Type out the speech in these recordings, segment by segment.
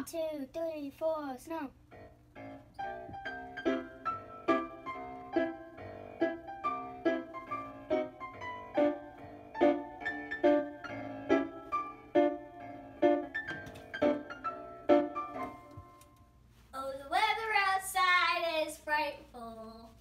2, 3, 4, snow. Oh, the weather outside is frightful.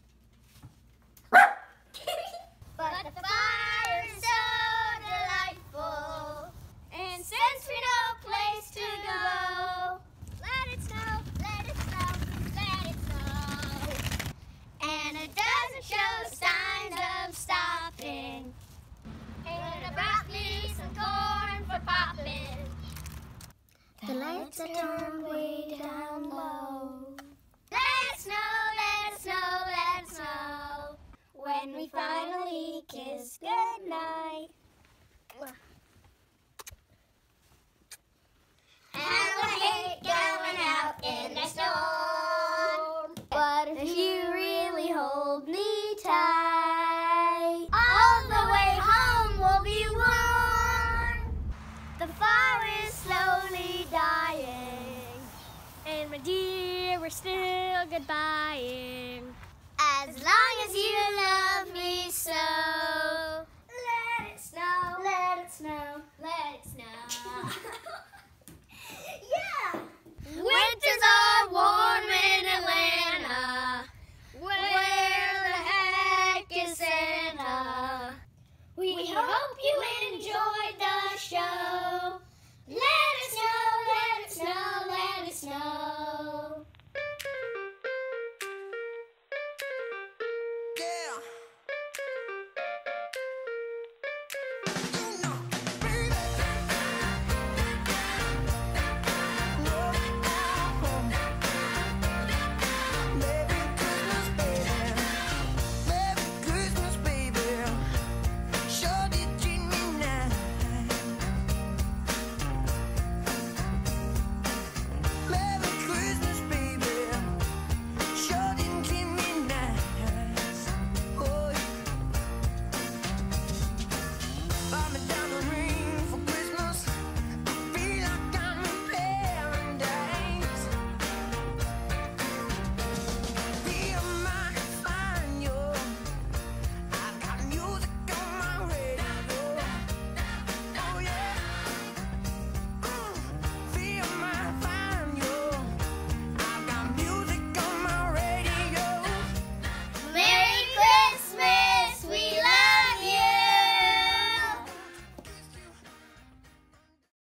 But the fire is so delightful. And since we know place to go, let it snow, let it snow, let it snow. And it doesn't show signs of stopping. And it brought me some corn for popping. The lights are turned way down low. Let it snow, let it snow, let it snow. When we finally kiss goodnight. And I hate going out in the storm. But if you really hold me tight, all the way home will be warm. The fire is slowly dying. And my dear, we're still goodbying. As long as you love me so. Let it snow, let it snow, let it snow.